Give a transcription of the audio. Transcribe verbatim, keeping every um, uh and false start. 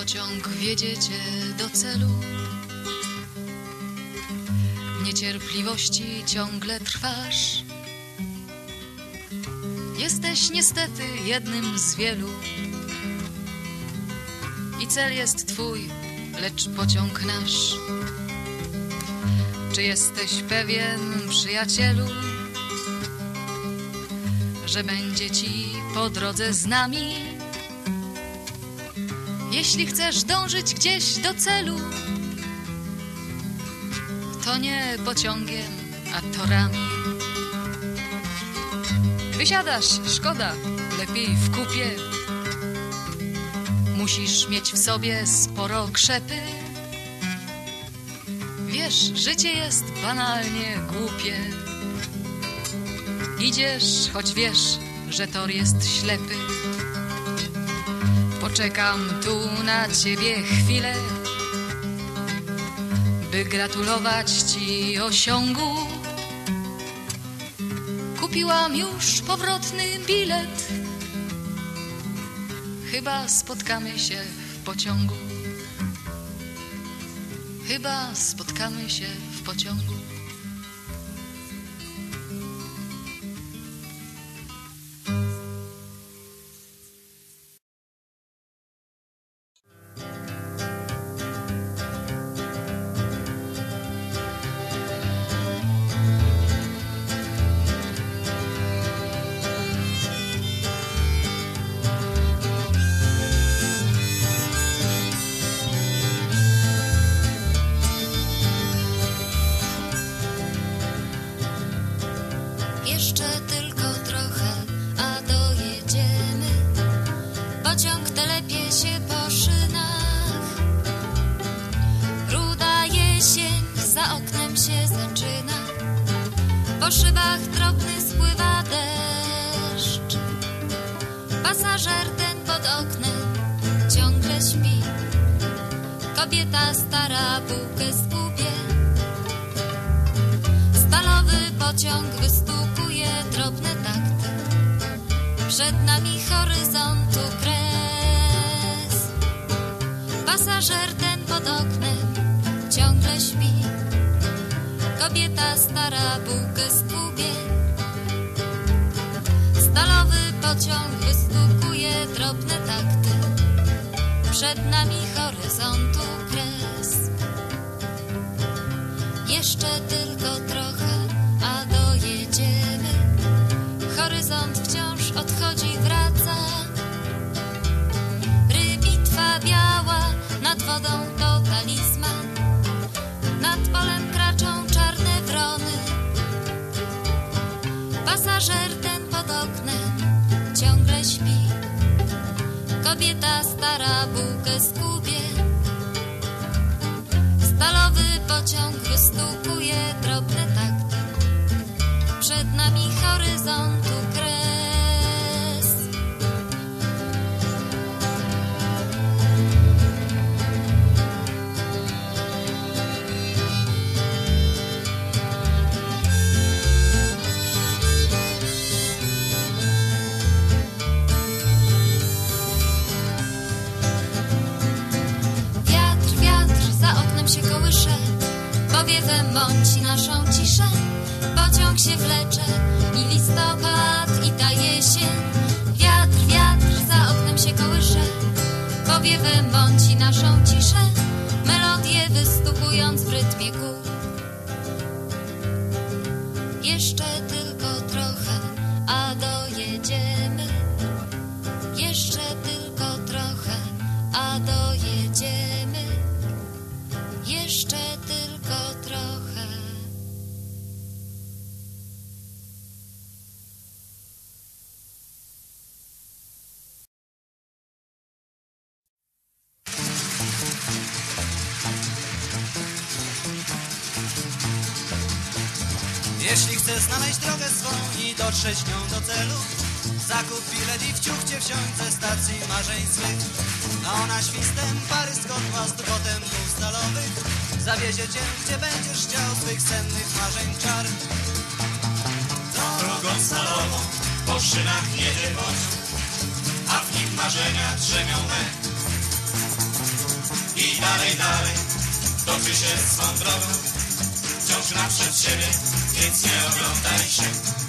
pociąg wiedzie cię do celu. W niecierpliwości ciągle trwasz. Jesteś niestety jednym z wielu i cel jest twój, lecz pociąg nasz. Czy jesteś pewien, przyjacielu, że będzie ci po drodze z nami? Jeśli chcesz dążyć gdzieś do celu, to nie pociągiem, a torami. Wysiadasz, szkoda, lepiej w kupie. Musisz mieć w sobie sporo krzepy. Wiesz, życie jest banalnie głupie. Idziesz, choć wiesz, że tor jest ślepy. Poczekam tu na ciebie chwilę, by gratulować ci osiągu. Kupiłam już powrotny bilet. Chyba spotkamy się w pociągu. Chyba spotkamy się w pociągu. Po szybach drobny spływa deszcz. Pasażer ten pod oknem ciągle śpi. Kobieta stara bułkę skubie. Stalowy pociąg wystukuje drobne takty. Przed nami horyzontu kres. Pasażer ten pod oknem ciągle śpi. Kobieta stara bułkę skubie. Stalowy pociąg wystukuje drobne takty. Przed nami horyzontu kres. Jeszcze tylko trochę, a dojedziemy. Horyzont wciąż odchodzi, wraca. Rybitwa biała, nad wodą to talizman. Nad polem kraczą czarne wrony. Pasażer ten pod oknem ciągle śpi. Kobieta stara bułkę skubie. Stalowy pociąg wystukuje drobne takty. Przed nami horyzontu kres. Się kołysze, powiewem mąci naszą ciszę. Pociąg się wlecze i listopad, i ta jesień. Wiatr, wiatr za oknem się kołysze, powiewem mąci naszą ciszę. Melodię wystukując w rytmie kół. Jeszcze tylko trochę, a dojedziemy. Jeszcze tylko trochę, a dojedziemy. Jeszcze tylko trochę. Jeśli chcesz znaleźć drogę swą i dotrzeć nią do celu, zakup bilet i wciuch cię wsiąść ze stacji marzeń swych. A ona świstem pary z kotła z potem kół stalowych zawiezie cię, gdzie będziesz chciał swych sennych marzeń czar. Drogą stalową po szynach jedzie pociąg, a w nim marzenia drzemią me. I dalej, dalej, toczy się swą drogą, wciąż naprzed siebie, więc nie oglądaj się.